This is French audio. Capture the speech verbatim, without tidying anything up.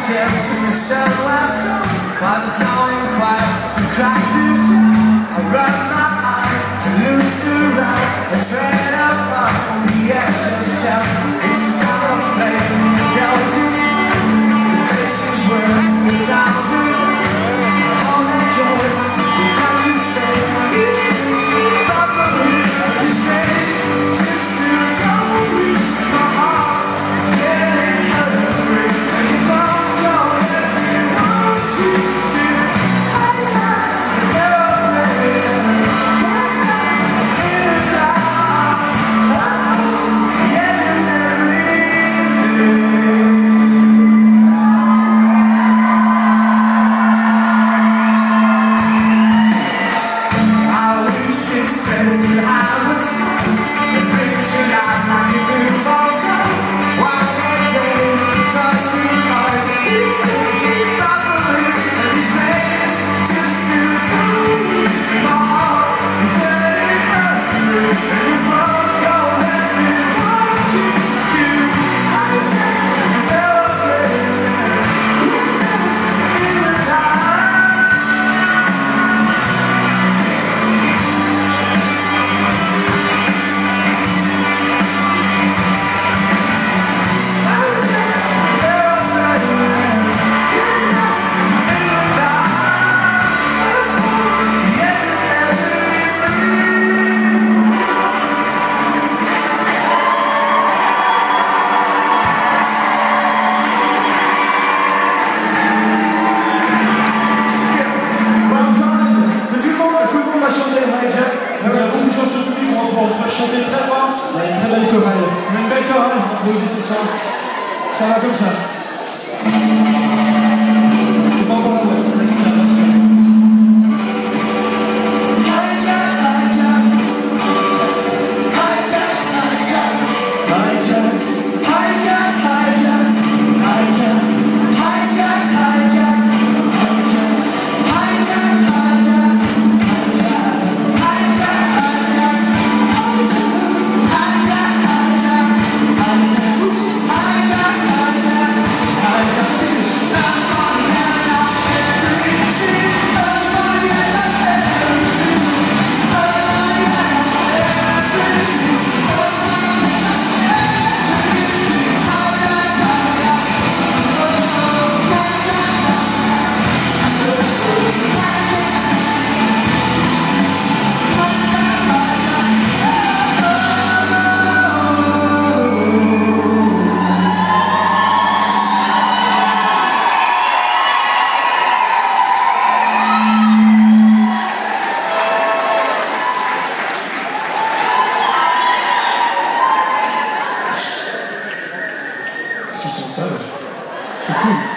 to the southwest while the snow ain't quiet, the crack to tell. I run my eyes and look around and tread up on the edge of town. It's a tunnel of flames, the devil's inside. The faces were the towns of all that joys, the time to stay. It's far from me, this place just feels lonely. My heart is getting hungry, and if I chanter très fort. Il y a une très belle chorale. On a une belle chorale à poser ce soir. Ça va comme ça. C'est pas encore la voix, ça sera la guitare. C'est cool.